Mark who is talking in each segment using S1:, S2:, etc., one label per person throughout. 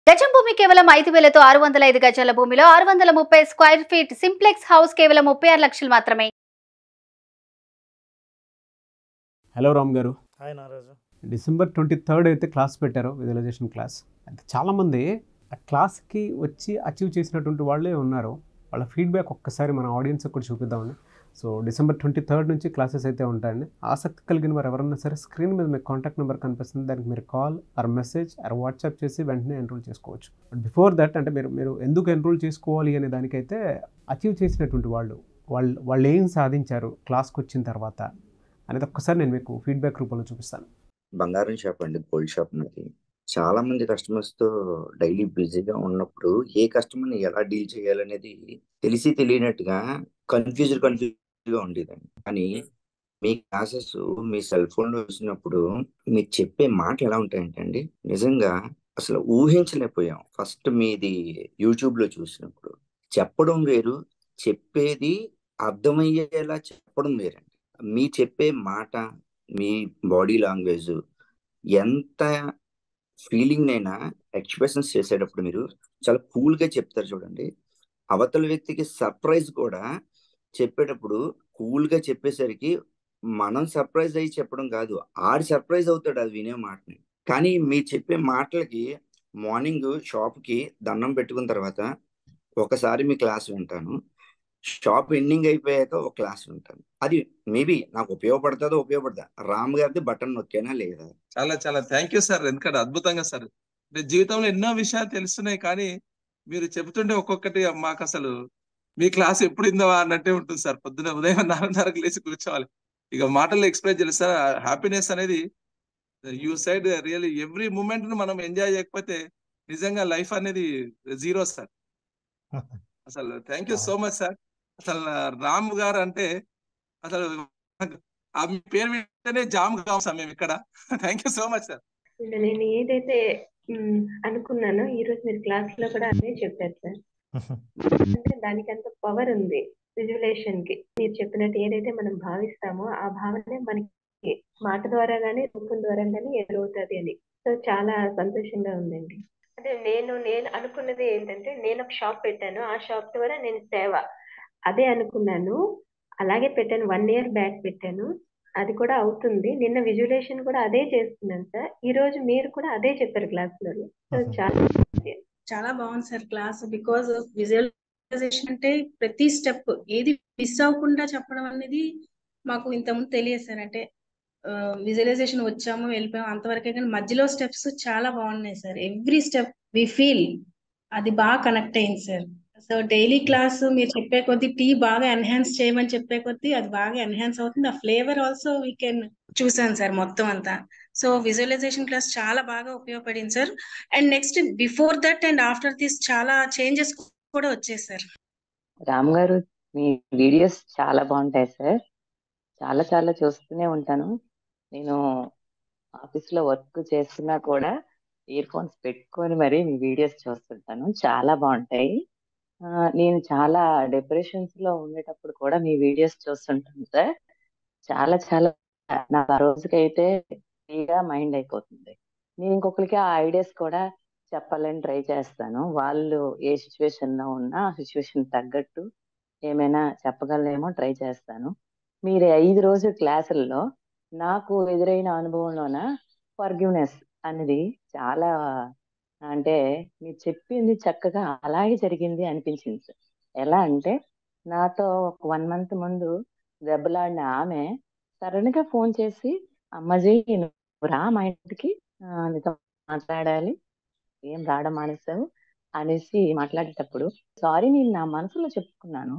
S1: గజం భూమి కేవలం 5,000తో 605 గజాల భూమిలో 630 స్క్వేర్ ఫీట్ సింప్లెక్స్ హౌస్ కేవలం 36 లక్షలు మాత్రమే.
S2: హలో రామ్ గారు.
S3: హాయ్ నారాజు.
S2: December 23rd అయితే క్లాస్ పెట్టారు, విజువలైజేషన్ క్లాస్. అయితే చాలామంది ఆ క్లాస్కి వచ్చి అచీవ్ చేసినటువంటి వాళ్ళే ఉన్నారు. వాళ్ళ ఫీడ్బ్యాక్ ఒక్కసారి మన ఆడియన్స్ కూడా చూపిద్దామని. సో December 23rd నుంచి క్లాసెస్ అయితే ఉంటాయండి. ఆసక్తి కలిగిన వారు ఎవరన్నా సరే స్క్రీన్ మీద మీకు కాంటాక్ట్ నెంబర్ కనిపిస్తుంది, దానికి మీరు call or message or WhatsApp చేసి వెంటనే ఎన్రోల్ చేసుకోవచ్చు. బట్ బిఫోర్ దట్ అంటే మీరు ఎందుకు ఎన్రోల్ చేసుకోవాలి అనే దానికైతే అచీవ్ చేసినటువంటి వాళ్ళు ఏం సాధించారు క్లాస్కి వచ్చిన తర్వాత అనేది ఒక్కసారి నేను మీకు ఫీడ్బ్యాక్ రూపంలో చూపిస్తాను.
S4: బంగారం షాప్ అండి, గోల్డ్ షాప్ నాది. చాలా మంది కస్టమర్స్ తో డైలీ బిజీగా ఉన్నప్పుడు ఏ కస్టమర్ని ఎలా డీల్ చేయాలనేది తెలిసి తెలియనట్టుగా కన్ఫ్యూజ్గా ఉండేదండి. కానీ మీ క్లాసెస్ మీ సెల్ ఫోన్ లో చూసినప్పుడు మీరు చెప్పే మాటలు ఎలా ఉంటాయంటే అండి, నిజంగా అసలు ఊహించలేకపోయాం. ఫస్ట్ మీది యూట్యూబ్ లో చూసినప్పుడు చెప్పడం వేరు, చెప్పేది అర్థమయ్యేలా చెప్పడం వేరండి. మీ చెప్పే మాట, మీ బాడీ లాంగ్వేజ్, ఎంత ఫీలింగ్ అయినా ఎక్స్ప్రెషన్స్ చేసేటప్పుడు మీరు చాలా కూల్ గా చెప్తారు చూడండి. అవతల వ్యక్తికి సర్ప్రైజ్ కూడా చెప్పేటప్పుడు కూల్ గా చెప్పేసరికి మనం సర్ప్రైజ్ అయ్యి చెప్పడం కాదు, ఆడి సర్ప్రైజ్ అవుతాడు అది వినే మాటని. కానీ మీరు చెప్పే మాటలకి మార్నింగ్ షాప్ కి దండం పెట్టుకున్న తర్వాత ఒకసారి మీ క్లాస్ వింటాను, షాప్ ఎండింగ్ అయిపోయాక ఒక క్లాస్ వింటాను. అది మేబీ నాకు ఉపయోగపడదా రామ్ గారిది బటన్ నొక్కేనా లేదా?
S5: చాలా చాలా థ్యాంక్ యూ సార్. ఎందుకంటే అద్భుతంగా సార్, అంటే జీవితంలో ఎన్నో విషయాలు తెలుస్తున్నాయి, కానీ మీరు చెబుతుంటే ఒక్కొక్కటి మాకు అసలు మీ క్లాస్ ఎప్పుడు ఇందవా అన్నట్టే ఉంటుంది సార్. పొద్దున ఉదయం 4:30కు లేచి కూర్చోవాలి, ఇక మాటల్లో ఎక్స్ప్రెస్ చేయాలి సార్. హ్యాపీనెస్ అనేది you said really every moment ను మనం ఎంజాయ్ చేయకపోతే నిజంగా లైఫ్ అనేది జీరో సార్. అసలు thank you so much sir. అసలు రామ్ గారు అంటే అసలు ఆ మీ పేరు వింటేనే జామ్ కావు సార్ మేము ఇక్కడ. Thank you so much sir.
S6: నేను ఏదైతే అనుకున్నానో ఈ రోజు మీరు క్లాస్ లో కూడా అదే చెప్పారు సార్. అంటే దానికి అంత పవర్ ఉంది విజువలైజేషన్ కి. మీరు చెప్పినట్టు ఏదైతే మనం భావిస్తామో ఆ భావనే మనకి మాట ద్వారా గానీ రూపం ద్వారా గానీ ఎదురవుతుంది అని. సో చాలా సంతోషంగా ఉందండి. అంటే నేను అనుకున్నది ఏంటంటే, నేను ఒక షాప్ పెట్టాను, ఆ షాప్ ద్వారా నేను సేవ అదే అనుకున్నాను. అలాగే పెట్టాను, 1 year బ్యాక్ పెట్టాను, అది కూడా అవుతుంది. నిన్న విజువలైజేషన్ కూడా అదే చేస్తున్నాను సార్. ఈ రోజు మీరు కూడా అదే చెప్పారు క్లాస్ లో. సో
S7: చాలా బాగుంది సార్ క్లాస్. బికాజ్ విజువలైజేషన్ అంటే ప్రతి స్టెప్ ఏది మిస్ అవ్వకుండా చెప్పడం అనేది మాకు ఇంతకుముందు తెలియదు సార్. అంటే విజువలైజేషన్ వచ్చాము వెళ్ళిపోయాము అంతవరకే, కానీ మధ్యలో స్టెప్స్ చాలా బాగున్నాయి sir. Every step we feel అది బాగా కనెక్ట్ అయింది సార్. సో డైలీ క్లాస్ మీరు చెప్పే కొద్దీ టీ బాగా ఎన్హాన్స్ చేయమని చెప్పే కొద్దీ అది బాగా ఎన్హాన్స్ అవుతుంది. ఆ ఫ్లేవర్ ఆల్సో వీ కెన్ చూసాను సార్ మొత్తం అంతా. సో విజువలైజేషన్ క్లాస్ చాలా బాగా ఉపయోగపడింది sir. And next before that and after this చాలా చేంజెస్ కూడా వచ్చాయి సార్.
S8: రామ్ గారు, మీ వీడియోస్ చాలా బాగుంటాయి సార్. చాలా చాలా చూస్తూనే ఉంటాను. నేను ఆఫీస్లో వర్క్ చేస్తున్నా కూడా ఇయర్ ఫోన్స్ పెట్టుకొని మరి మీ వీడియోస్ చూస్తుంటాను, చాలా బాగుంటాయి. నేను చాలా డిప్రెషన్స్ లో ఉండేటప్పుడు కూడా మీ వీడియోస్ చూస్తుంటాను సార్. చాలా చాలా నాకు ఆ రోజుకైతే ఫ్రీగా మైండ్ అయిపోతుంది. నేను ఇంకొకరికి ఆ ఐడియాస్ కూడా చెప్పాలని ట్రై చేస్తాను. వాళ్ళు ఏ సిచ్యువేషన్ లో ఉన్నా ఆ సిచ్యువేషన్ తగ్గట్టు ఏమైనా చెప్పగలనేమో ట్రై చేస్తాను. మీరు 5 రోజుల క్లాసుల్లో నాకు ఎదురైన అనుభవంలోన ఫర్గివ్నెస్ అనేది చాలా, అంటే మీరు చెప్పింది చక్కగా అలాగే జరిగింది అనిపించింది సార్. ఎలా అంటే, నాతో ఒక 1 month ముందు దెబ్బలాడిన ఆమె సడన్ గా ఫోన్ చేసి, అమ్మాజీ నువ్వు రా మా ఇంటికి, నీతో మాట్లాడాలి, ఏం రావడం మానేసావు అనేసి మాట్లాడేటప్పుడు సారీ నేను నా మనసులో చెప్పుకున్నాను.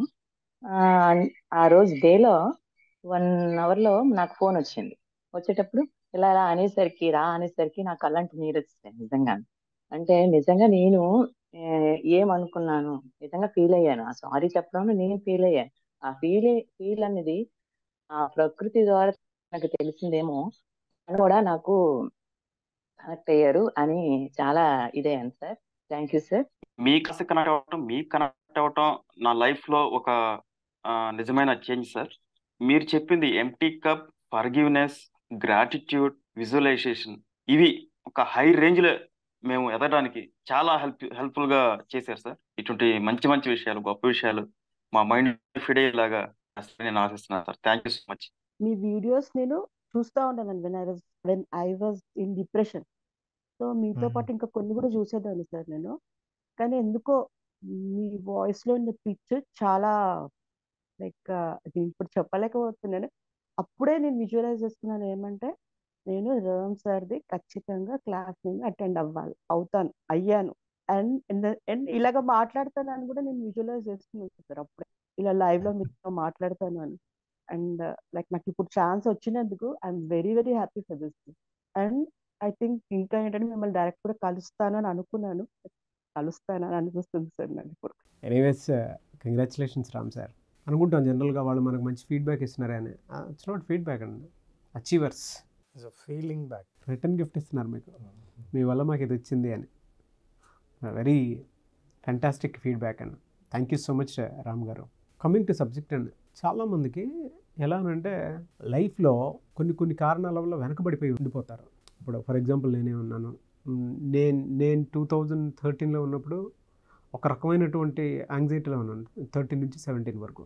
S8: ఆ రోజు డేలో 1 hour లో నాకు ఫోన్ వచ్చింది. వచ్చేటప్పుడు ఇలా రా అనేసరికి నాకు అలాంటి నీరు వచ్చేసాయి నిజంగా. అంటే నిజంగా నేను ఏమనుకున్నాను, నిజంగా ఫీల్ అయ్యాను. ఆ సారీ చెప్పడంలో నేను ఫీల్ అయ్యాను. ఆ ఫీల్ అనేది ఆ ప్రకృతి ద్వారా నాకు తెలిసిందేమో, అని కూడా నాకు కనెక్ట్ అయ్యారు అని చాలా ఇదయ్యాను సార్. Thank you sir.
S9: మీకు కనెక్ట్ అవ్వటం నా లైఫ్ లో ఒక నిజమైన చేంజ్ సార్. మీరు చెప్పింది empty cup, forgiveness, gratitude, visualisation, ఇవి ఒక హై రేంజ్ లో మేము ఎదగడానికి చాలా హెల్ప్ఫుల్గా చేశారు సార్. ఇటువంటి మంచి మంచి విషయాలు, గొప్ప విషయాలు మా మైండ్ ఫీడ్ అయ్యేలాగా చేస్తారని నేను ఆశిస్తున్నాను sir. Thank you so much.
S3: మీ వీడియోస్ నేను చూస్తూ ఉంటానండి when I was in depression. So మీతో పాటు ఇంకా కొన్ని కూడా చూసేదాన్ని సార్ నేను. కానీ ఎందుకో మీ వాయిస్లో ఉన్న పిచ్ చాలా లైక్ ఇప్పుడు చెప్పలేకపోతున్నాను. అప్పుడే నేను విజువలైజ్ చేస్తున్నాను ఏమంటే నేను రామ్ సార్ది ఖచ్చితంగా క్లాస్ నేను అటెండ్ అయ్యాను అండ్ ఇలాగ మాట్లాడతానని కూడా నేను విజువలైజ్ చేస్తున్నాను సార్. అప్పుడే ఇలా లైవ్ లో మీతో మాట్లాడతాను అని. అండ్ లైక్ నాకు ఇప్పుడు ఛాన్స్ వచ్చినందుకు I'm very very happy for this. And I think ఇంకా ఏంటంటే మిమ్మల్ని డైరెక్ట్ కూడా కలుస్తానని అనుకున్నాను, కలుస్తానని అనిపిస్తుంది సార్ నాకు ఇప్పుడు.
S2: Anyways congratulations Ram sir. అనుకుంటాం జనరల్గా వాళ్ళు మనకు మంచి ఫీడ్బ్యాక్ ఇస్తున్నారు అని. ఇట్స్ నాట్ ఫీడ్బ్యాక్ అండి, achievers.
S10: Feeling back,
S2: return gift ఇస్తున్నారు మీకు, మీ వల్ల మాకు ఇది వచ్చింది అని. వెరీ ఫ్యాంటాస్టిక్ ఫీడ్బ్యాక్ అండి. Thank you so much Ram గారు. కమింగ్ టు సబ్జెక్ట్ అండి, చాలామందికి ఎలా అంటే లైఫ్లో కొన్ని కారణాల వల్ల వెనకబడిపోయి ఉండిపోతారు. ఇప్పుడు ఫర్ ఎగ్జాంపుల్ నేనే ఉన్నాను. నేను 2013లో ఉన్నప్పుడు ఒక రకమైనటువంటి యాంగ్జైటీలో ఉన్నాను 13 నుంచి 17 వరకు.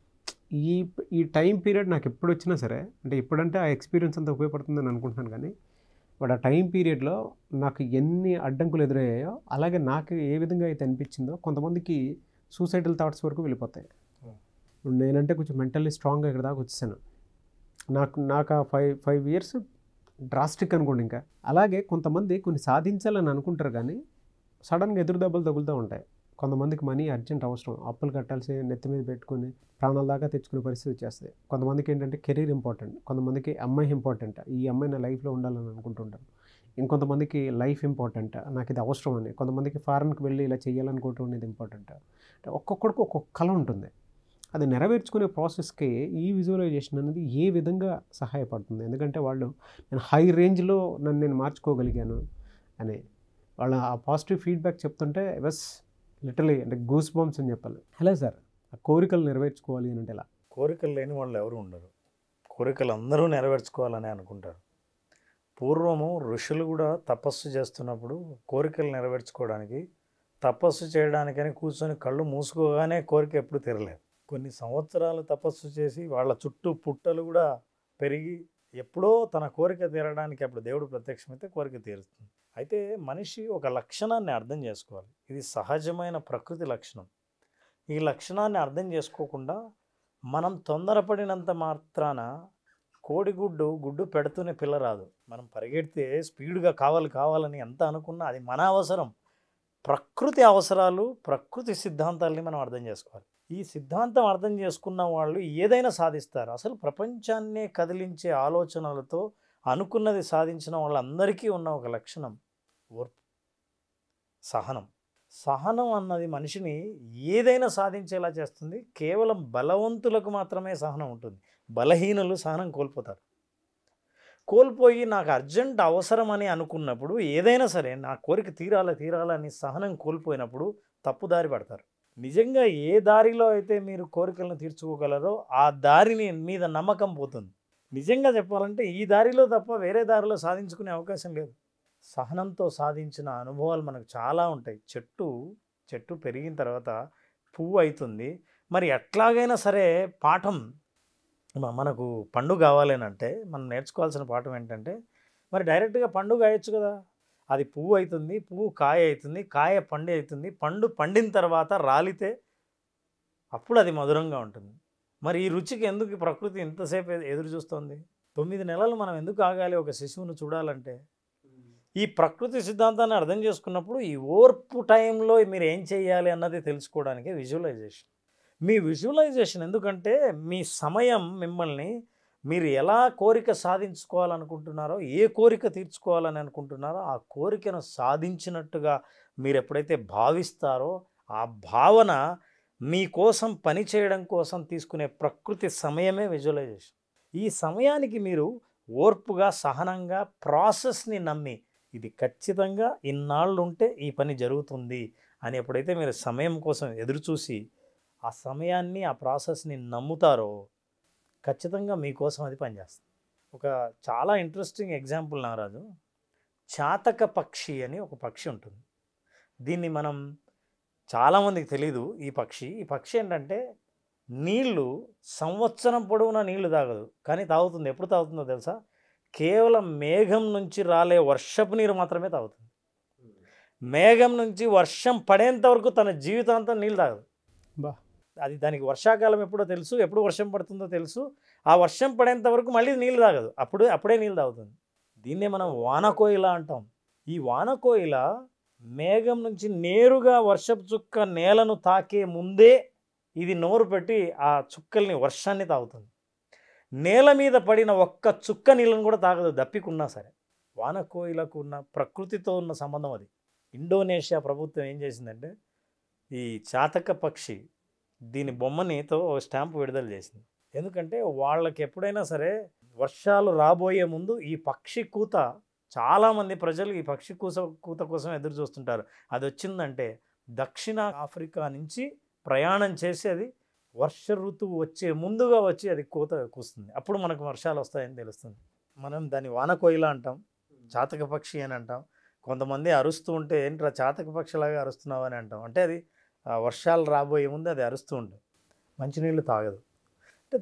S2: ఈ టైం పీరియడ్ నాకు ఎప్పుడు వచ్చినా సరే, అంటే ఎప్పుడంటే ఆ ఎక్స్పీరియన్స్ అంతా ఉపయోగపడుతుందని అనుకుంటున్నాను. కానీ బట్ ఆ టైం పీరియడ్లో నాకు ఎన్ని అడ్డంకులు ఎదురయ్యాయో అలాగే నాకు ఏ విధంగా అయితే అనిపించిందో కొంతమందికి సూసైడల్ థాట్స్ వరకు వెళ్ళిపోతాయి. నేనంటే కొంచెం మెంటల్లీ స్ట్రాంగ్గా ఇక్కడ దాకా వచ్చేసాను. నాకు ఆ 5 years డ్రాస్టిక్ అనుకోండి. ఇంకా అలాగే కొంతమంది కొన్ని సాధించాలని అనుకుంటారు కానీ సడన్గా ఎదురు దెబ్బలు తగులుతూ ఉంటాయి. కొంతమందికి మనీ అర్జెంట్ అవసరం, అప్పులు కట్టాల్సి నెత్తి మీద పెట్టుకుని ప్రాణాల దాకా తెచ్చుకునే పరిస్థితి వచ్చేస్తుంది. కొంతమందికి ఏంటంటే కెరీర్ ఇంపార్టెంట్, కొంతమందికి అమ్మాయి ఇంపార్టెంట్, ఈ అమ్మాయి నా లైఫ్లో ఉండాలని అనుకుంటుంటారు. ఇంకొంతమందికి లైఫ్ ఇంపార్టెంట్, నాకు ఇది అవసరం అని. కొంతమందికి ఫారెన్కి వెళ్ళి ఇలా చేయాలనుకుంటున్నది ఇంపార్టెంట్. అంటే ఒక్కొక్కడికి ఒక్కొక్క కళ ఉంటుంది. అది నెరవేర్చుకునే ప్రాసెస్కి ఈ విజువలైజేషన్ అనేది ఏ విధంగా సహాయపడుతుంది? ఎందుకంటే వాళ్ళు నేను హై రేంజ్లో నేను మార్చుకోగలిగాను అని వాళ్ళ ఆ పాజిటివ్ ఫీడ్బ్యాక్ చెప్తుంటే బస్ లిటరలీ అంటే గూస్ బంప్స్ అని చెప్పాలి. హలో సార్, ఆ కోరికలు నెరవేర్చుకోవాలి అని అంటే ఎలా?
S10: కోరికలు లేని వాళ్ళు ఎవరు ఉండరు. కోరికలు అందరూ నెరవేర్చుకోవాలని అనుకుంటారు. పూర్వము ఋషులు కూడా తపస్సు చేస్తున్నప్పుడు కోరికలు నెరవేర్చుకోవడానికి తపస్సు చేయడానికని కూర్చొని కళ్ళు మూసుకోగానే కోరిక ఎప్పుడు తీరలేదు. కొన్ని సంవత్సరాలు తపస్సు చేసి వాళ్ళ చుట్టూ పుట్టలు కూడా పెరిగి ఎప్పుడో తన కోరిక తీరడానికి అప్పుడు దేవుడు ప్రత్యక్షమైతే కోరిక తీరుతుంది. అయితే మనిషి ఒక లక్షణాన్ని అర్థం చేసుకోవాలి. ఇది సహజమైన ప్రకృతి లక్షణం. ఈ లక్షణాన్ని అర్థం చేసుకోకుండా మనం తొందరపడినంత మాత్రాన గుడ్డు పెడుతూనే పిల్ల రాదు. మనం పరిగెడితే స్పీడ్గా కావాలని ఎంత అనుకున్నా అది మన అవసరం. ప్రకృతి అవసరాలు, ప్రకృతి సిద్ధాంతాలని మనం అర్థం చేసుకోవాలి. ఈ సిద్ధాంతం అర్థం చేసుకున్న వాళ్ళు ఏదైనా సాధిస్తారు. అసలు ప్రపంచాన్నే కదిలించే ఆలోచనలతో అనుకున్నది సాధించిన వాళ్ళందరికీ ఉన్న ఒక లక్షణం ఓర్పు, సహనం అన్నది మనిషిని ఏదైనా సాధించేలా చేస్తుంది. కేవలం బలవంతులకు మాత్రమే సహనం ఉంటుంది. బలహీనులు సహనం కోల్పోయి నాకు అర్జెంట్ అవసరం అని అనుకున్నప్పుడు ఏదైనా సరే నా కోరిక తీరాలని సహనం కోల్పోయినప్పుడు తప్పుదారి పడతారు. నిజంగా ఏ దారిలో అయితే మీరు కోరికలను తీర్చుకోగలరో ఆ దారిని మీద నమ్మకం పోతుంది. నిజంగా చెప్పాలంటే ఈ దారిలో తప్ప వేరే దారిలో సాధించుకునే అవకాశం లేదు. సహనంతో సాధించిన అనుభవాలు మనకు చాలా ఉంటాయి. చెట్టు పెరిగిన తర్వాత పువ్వు అవుతుంది. మరి ఎట్లాగైనా సరే పాఠం మనకు పండు కావాలేనంటే మనం నేర్చుకోవాల్సిన పాఠం ఏంటంటే మరి డైరెక్ట్గా పండు కాయొచ్చు కదా. అది పువ్వు అవుతుంది, పువ్వు కాయ అవుతుంది, కాయ పండు అవుతుంది. పండు పండిన తర్వాత రాలితే అప్పుడు అది మధురంగా ఉంటుంది. మరి ఈ రుచికి ఎందుకు ప్రకృతి ఇంతసేపు ఎదురు చూస్తుంది? 9 నెలలు మనం ఎందుకు ఆగాలి ఒక శిశువును చూడాలంటే? ఈ ప్రకృతి సిద్ధాంతాన్ని అర్థం చేసుకున్నప్పుడు ఈ ఓర్పు టైంలో మీరు ఏం చేయాలి అన్నది తెలుసుకోవడానికి విజువలైజేషన్. మీ విజువలైజేషన్ ఎందుకంటే మీ సమయం మిమ్మల్ని మీరు ఎలా కోరిక సాధించుకోవాలనుకుంటున్నారో, ఏ కోరిక తీర్చుకోవాలని అనుకుంటున్నారో ఆ కోరికను సాధించినట్టుగా మీరు ఎప్పుడైతే భావిస్తారో ఆ భావన మీకోసం పని చేయడం కోసం తీసుకునే ప్రకృతి సమయమే విజువలైజేషన్. ఈ సమయానికి మీరు ఓర్పుగా, సహనంగా ప్రాసెస్ని నమ్మి ఇది ఖచ్చితంగా ఇన్నాళ్ళు ఉంటే ఈ పని జరుగుతుంది అని ఎప్పుడైతే మీరు సమయం కోసం ఎదురుచూసి ఆ సమయాన్ని, ఆ ప్రాసెస్ని నమ్ముతారో ఖచ్చితంగా మీకోసం అది పనిచేస్తుంది. ఒక చాలా ఇంట్రెస్టింగ్ ఎగ్జాంపుల్ నాగరాజు. చాతక పక్షి అని ఒక పక్షి ఉంటుంది. దీన్ని మనం చాలామందికి తెలీదు. ఈ పక్షి ఏంటంటే నీళ్లు సంవత్సరం పొడవునా నీళ్లు తాగదు, కానీ తాగుతుంది. ఎప్పుడు తాగుతుందో తెలుసా? కేవలం మేఘం నుంచి రాలే వర్షపు నీరు మాత్రమే తాగుతుంది. మేఘం నుంచి వర్షం పడేంత వరకు తన జీవితాంతం నీళ్ళు తాగదు. అది దానికి వర్షాకాలం ఎప్పుడో తెలుసు, ఎప్పుడు వర్షం పడుతుందో తెలుసు. ఆ వర్షం పడేంత వరకు మళ్ళీ నీళ్ళు తాగదు, అప్పుడే నీళ్ళు తాగుతుంది. దీన్నే మనం వానకోయిల అంటాం. ఈ వానకోయిల మేఘం నుంచి నేరుగా వర్షపు చుక్క నేలను తాకే ముందే ఇది నోరు పెట్టి ఆ చుక్కల్ని, వర్షాన్ని తాగుతుంది. నేల మీద పడిన ఒక్క చుక్క నీళ్ళను కూడా తాగదు, దప్పికున్నా సరే. వానకోయిలకు ఉన్న ప్రకృతితో ఉన్న సంబంధం అది. ఇండోనేషియా ప్రభుత్వం ఏం చేసిందంటే ఈ చాతక పక్షి దీని బొమ్మనితో స్టాంపు విడుదల చేసింది. ఎందుకంటే వాళ్ళకి ఎప్పుడైనా సరే వర్షాలు రాబోయే ముందు ఈ పక్షి కూత, చాలామంది ప్రజలు ఈ పక్షి కూత కోసం ఎదురు చూస్తుంటారు. అది వచ్చిందంటే దక్షిణ ఆఫ్రికా నుంచి ప్రయాణం చేసి అది వర్ష ఋతువు వచ్చే ముందుగా వచ్చి అది కూత కూస్తుంది. అప్పుడు మనకు వర్షాలు వస్తాయని తెలుస్తుంది. మనం దాన్ని వానకోయిల అంటాం, చాతక పక్షి అని అంటాం. కొంతమంది అరుస్తూ ఉంటే ఏంట్రా చాతక పక్షిలాగా అరుస్తున్నావు అని అంటాం. అంటే అది వర్షాలు రాబోయే ముందు అది అరుస్తూ ఉంటుంది, మంచినీళ్ళు తాగదు. అంటే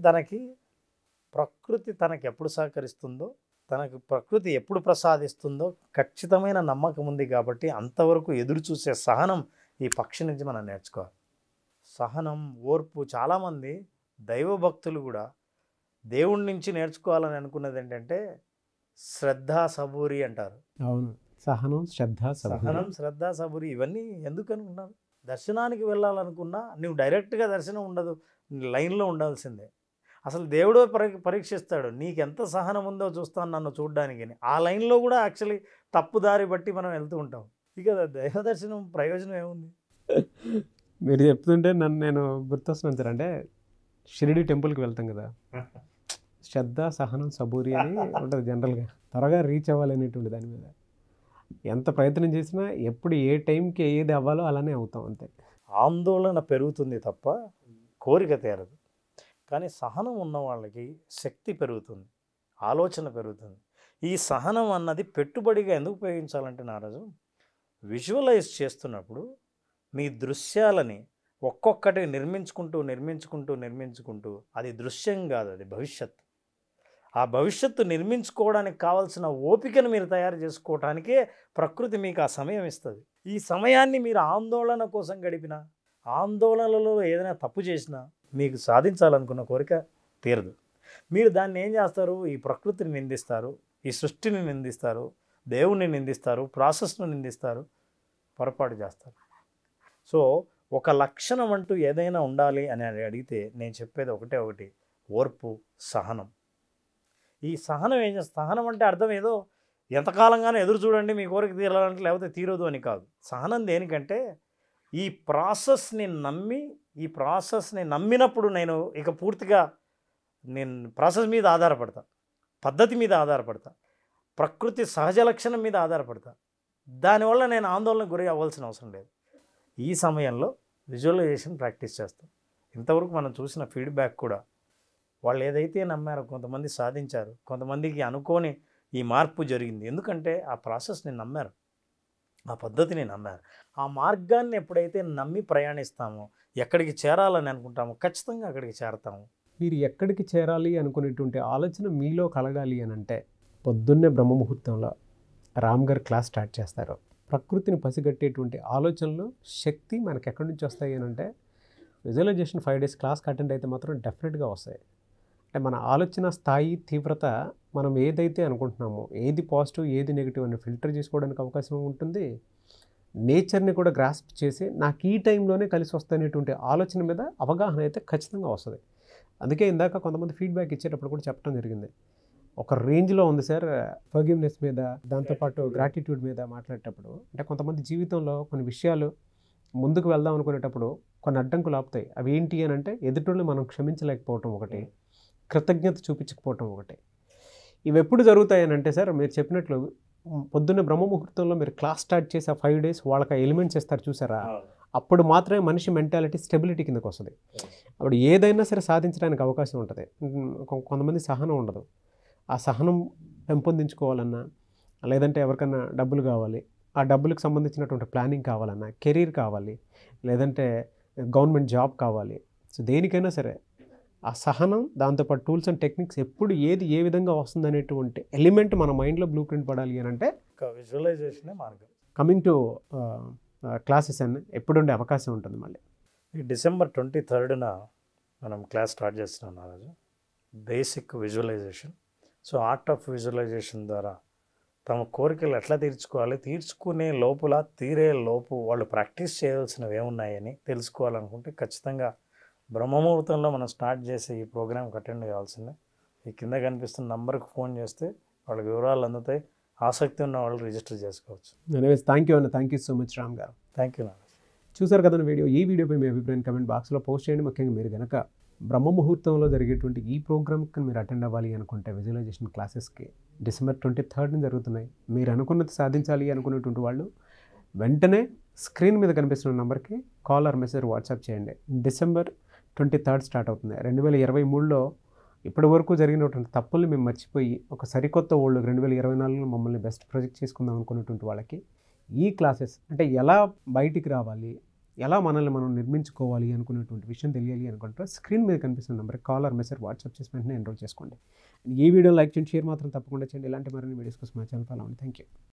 S10: ప్రకృతి తనకి ఎప్పుడు సహకరిస్తుందో, తనకు ప్రకృతి ఎప్పుడు ప్రసాదిస్తుందో ఖచ్చితమైన నమ్మకం ఉంది. కాబట్టి అంతవరకు ఎదురు చూసే సహనం ఈ పక్షి నుంచి మనం నేర్చుకోవాలి. సహనం, ఓర్పు. చాలామంది దైవభక్తులు కూడా దేవుడి నుంచి నేర్చుకోవాలని అనుకున్నది ఏంటంటే శ్రద్ధ, సబూరి అంటారు.
S2: అవును, సహనం, శ్రద్ధ,
S10: సబూరి ఇవన్నీ ఎందుకు అనుకున్నారు? దర్శనానికి వెళ్ళాలనుకున్నా నువ్వు డైరెక్ట్గా దర్శనం ఉండదు, లైన్లో ఉండాల్సిందే. అసలు దేవుడే పరీక్షిస్తాడు, నీకెంత సహనం ఉందో చూస్తాను నన్ను చూడడానికి. ఆ లైన్లో కూడా యాక్చువల్లీ తప్పుదారి బట్టి మనం వెళ్తూ ఉంటాం. ఇక దైవ దర్శనం ప్రయోజనం ఏముంది?
S2: మీరు చెప్తుంటే నేను గుర్తొస్తున్నాను సార్. అంటే షిరిడి టెంపుల్కి వెళ్తాం కదా, శ్రద్ధ, సహనం, సబూరి అని ఉంటుంది జనరల్గా. త్వరగా రీచ్ అవ్వాలనేటువంటి దాని మీద ఎంత ప్రయత్నం చేసినా ఎప్పుడు ఏ టైంకి ఏది అవ్వాలో అలానే అవుతాం, అంతే.
S10: ఆందోళన పెరుగుతుంది తప్ప కోరిక తీరదు. కానీ సహనం ఉన్న వాళ్ళకి శక్తి పెరుగుతుంది, ఆలోచన పెరుగుతుంది. ఈ సహనం అన్నది పెట్టుబడిగా ఎందుకు ఉపయోగించాలంటే నారాజు, విజువలైజ్ చేస్తున్నప్పుడు మీ దృశ్యాలని ఒక్కొక్కటి నిర్మించుకుంటూ అది దృశ్యం కాదు, అది భవిష్యత్తు. ఆ భవిష్యత్తు నిర్మించుకోవడానికి కావాల్సిన ఓపికను మీరు తయారు చేసుకోవటానికే ప్రకృతి మీకు ఆ సమయం ఇస్తుంది. ఈ సమయాన్ని మీరు ఆందోళన కోసం గడిపినా, ఆందోళనలో ఏదైనా తప్పు చేసినా మీకు సాధించాలనుకున్న కోరిక తీరదు. మీరు దాన్ని ఏం చేస్తారు? ఈ ప్రకృతిని నిందిస్తారు, ఈ సృష్టిని నిందిస్తారు, దేవుణ్ణి నిందిస్తారు, ప్రాసెస్ను నిందిస్తారు, పొరపాటు చేస్తారు. సో ఒక లక్షణం అంటూ ఏదైనా ఉండాలి అని అడిగితే నేను చెప్పేది ఒకటి, ఓర్పు, సహనం. ఈ సహనం సహనం అంటే అర్థం ఏదో ఎంతకాలంగానో ఎదురు చూడండి మీ కోరిక తీరాలంటే, లేకపోతే తీరదు అని కాదు. సహనం దేనికంటే ఈ ప్రాసెస్ని నమ్మినప్పుడు నేను ఇక పూర్తిగా ప్రాసెస్ మీద ఆధారపడతా, పద్ధతి మీద ఆధారపడతా, ప్రకృతి సహజ లక్షణం మీద ఆధారపడతా. దానివల్ల నేను ఆందోళనకు గురి అవ్వాల్సిన అవసరం లేదు. ఈ సమయంలో విజువలైజేషన్ ప్రాక్టీస్ చేస్తాం. ఇంతవరకు మనం చూసిన ఫీడ్బ్యాక్ కూడా వాళ్ళు ఏదైతే నమ్మారో కొంతమంది సాధించారు, కొంతమందికి అనుకోని ఈ మార్పు జరిగింది. ఎందుకంటే ఆ ప్రాసెస్ని నమ్మారు, ఆ పద్ధతిని నమ్మారు. ఆ మార్గాన్ని ఎప్పుడైతే నమ్మి ప్రయాణిస్తామో, ఎక్కడికి చేరాలని అనుకుంటామో ఖచ్చితంగా అక్కడికి చేరతాము.
S2: మీరు ఎక్కడికి చేరాలి అనుకునేటువంటి ఆలోచన మీలో కలగాలి అని అంటే పొద్దున్నే బ్రహ్మముహూర్తంలో రామ్ గారు క్లాస్ స్టార్ట్ చేస్తారు. ప్రకృతిని పసిగట్టేటువంటి ఆలోచనలు, శక్తి మనకు ఎక్కడి నుంచి వస్తాయి అని అంటే విజువలైజేషన్ 5 days క్లాస్కి అటెండ్ అయితే మాత్రం డెఫినెట్గా వస్తాయి. అంటే మన ఆలోచన స్థాయి, తీవ్రత, మనం ఏదైతే అనుకుంటున్నామో, ఏది పాజిటివ్ ఏది నెగిటివ్ అని ఫిల్టర్ చేసుకోవడానికి అవకాశం ఉంటుంది. నేచర్ని కూడా గ్రాస్ప్ చేసి నాకు ఈ టైంలోనే కలిసి వస్తాయనేటువంటి ఆలోచన మీద అవగాహన అయితే ఖచ్చితంగా వస్తుంది. అందుకే ఇందాక కొంతమంది ఫీడ్బ్యాక్ ఇచ్చేటప్పుడు కూడా చెప్పడం జరిగింది. ఒక రేంజ్లో ఉంది సార్ ఫర్గివ్నెస్ మీద, దాంతోపాటు గ్రాటిట్యూడ్ మీద మాట్లాడేటప్పుడు. అంటే కొంతమంది జీవితంలో కొన్ని విషయాలు ముందుకు వెళ్దాం అనుకునేటప్పుడు కొన్ని అడ్డంకులు ఆపుతాయి. అవి ఏంటి అని అంటే ఎదుటిని మనం క్షమించలేకపోవటం ఒకటి, కృతజ్ఞత చూపించకపోవటం ఒకటి. ఇవి ఎప్పుడు జరుగుతాయి అని అంటే సార్ మీరు చెప్పినట్లు పొద్దున్న బ్రహ్మముహూర్తంలో మీరు క్లాస్ స్టార్ట్ చేసి ఆ 5 days వాళ్ళకి ఆ ఎలిమెంట్స్ ఇస్తారు చూసారా, అప్పుడు మాత్రమే మనిషి మెంటాలిటీ స్టెబిలిటీ కిందకు వస్తుంది. అప్పుడు ఏదైనా సరే సాధించడానికి అవకాశం ఉంటుంది. కొంతమంది సహనం ఉండదు. ఆ సహనం పెంపొందించుకోవాలన్నా, లేదంటే ఎవరికన్నా డబ్బులు కావాలి, ఆ డబ్బులకు సంబంధించినటువంటి ప్లానింగ్ కావాలన్నా, కెరీర్ కావాలి, లేదంటే గవర్నమెంట్ జాబ్ కావాలి. సో దేనికైనా సరే ఆ సహనం, దాంతోపాటు టూల్స్ అండ్ టెక్నిక్స్ ఎప్పుడు ఏది ఏ విధంగా వస్తుంది అనేటువంటి ఎలిమెంట్ మన మైండ్లో బ్లూ ప్రింట్ పడాలి అని అంటే
S10: విజువలైజేషనే మార్గం.
S2: కమింగ్ టు క్లాసెస్ అని ఎప్పుడు ఉండే అవకాశం ఉంటుంది మళ్ళీ?
S10: ఈ డిసెంబర్ 23న మనం క్లాస్ స్టార్ట్ చేస్తున్నాం ఆ రోజు. Basic visualisation. So art of visualisation ద్వారా తమ కోరికలు ఎట్లా తీర్చుకోవాలి, తీర్చుకునే లోపల తీరే లోపు వాళ్ళు ప్రాక్టీస్ చేయాల్సినవి ఏమున్నాయని తెలుసుకోవాలనుకుంటే ఖచ్చితంగా బ్రహ్మముహూర్తంలో మనం స్టార్ట్ చేసే ఈ ప్రోగ్రామ్కి అటెండ్ కావాల్సిందే. ఈ కింద కనిపిస్తున్న నంబర్కి ఫోన్ చేస్తే వాళ్ళకి వివరాలు అందుతాయి. ఆసక్తి ఉన్న వాళ్ళు రిజిస్టర్ చేసుకోవచ్చు.
S2: ఎనీవేస్ థ్యాంక్ యూ అన్న, thank you so much Ram గారు.
S10: థ్యాంక్ యూ నాన్న.
S2: చూసారు కదా వీడియో. ఈ వీడియోపై మీ అభిప్రాయం కమెంట్ బాక్స్లో పోస్ట్ చేయండి. ముఖ్యంగా మీరు కనుక బ్రహ్మముహూర్తంలో జరిగేటువంటి ఈ ప్రోగ్రామ్కి మీరు అటెండ్ అవ్వాలి అనుకుంటే విజువలైజేషన్ క్లాసెస్కి డిసెంబర్ 23 జరుగుతున్నాయి. మీరు అనుకున్నది సాధించాలి అనుకునేటువంటి వాళ్ళు వెంటనే స్క్రీన్ మీద కనిపిస్తున్న నెంబర్కి కాల్ ఆర్ మెసేజ్ వాట్సాప్ చేయండి. డిసెంబర్ 23 స్టార్ట్ అవుతుంది. 2023లో ఇప్పటి వరకు జరిగినటువంటి తప్పుల్ని మేము మర్చిపోయి ఒక సరికొత్త ఓల్డ్ 2024లో మమ్మల్ని బెస్ట్ ప్రొజెక్ట్ చేసుకుందాం అనుకునేటువంటి వాళ్ళకి ఈ క్లాసెస్ అంటే ఎలా బయటికి రావాలి, ఎలా మనల్ని మనం నిర్మించుకోవాలి అనుకునేటువంటి విషయం తెలియాలి అనుకుంటే స్క్రీన్ మీద కనిపిస్తున్న నెంబర్కి కాల్ ఆర్ మెసేజ్ వాట్సాప్ చేసి వెంటనే ఎన్రోల్ చేసుకోండి. ఈ వీడియో లైక్ చేయండి, షేర్ మాత్రం తప్పకుండా చేయండి. ఇలాంటి మరిన్ని వీడియోస్ కోసం మా ఛానల్ ఫాలో అవ్వండి. Thank you.